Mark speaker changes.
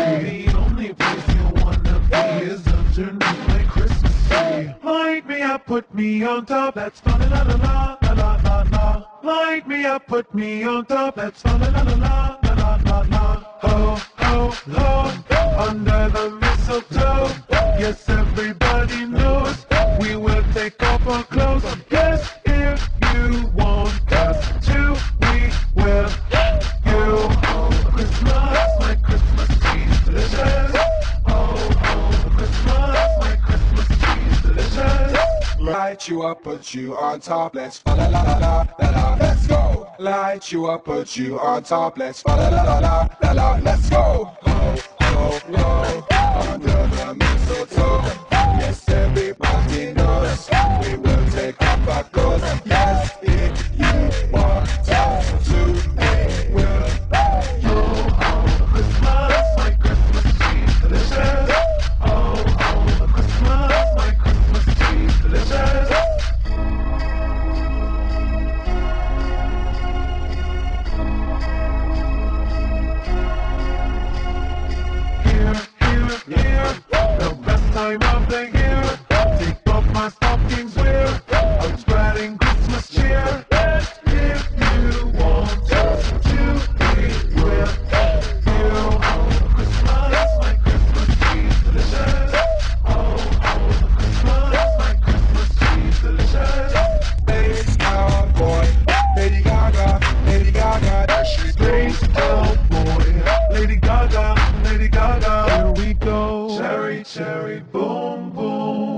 Speaker 1: The only place you wanna be is underneath my Christmas tree. Light me up, put me on top, that's falalalalalalala. Light me up, put me on top, that's falalalalalalala. Ho, ho, ho, under the mistletoe. Yes, everybody knows we will take off our clothes. Yes, if you want us to, we will. You, Christmas, my Christmas tree's delicious. Oh, Christmas, my Christmas tree's delicious.
Speaker 2: Light you up, put you on top, let's fa-la-la-la-la-la, let's go. Light you up, put you on top, let's fa-la-la-la-la-la, let's go. Ho, ho, ho, under the mistletoe. Yes, everybody knows we will take off our clothes. Yes, if you want us to, we will.
Speaker 1: Christmas, my Christmas tree's delicious. Oh, Christmas, my Christmas tree's delicious. Here, the best time of the year. Take off my stockings, we're out spreading Christmas cheer. If you want us to, we will. You, Christmas, my Christmas tree's delicious. Oh, Christmas, my Christmas tree's delicious.
Speaker 2: Space Cowboy, Lady Gaga, Lady Gaga, there she's
Speaker 1: Space Cowboy, Lady Gaga, Lady Gaga. Here we go. Cherry, cherry, boom, boom.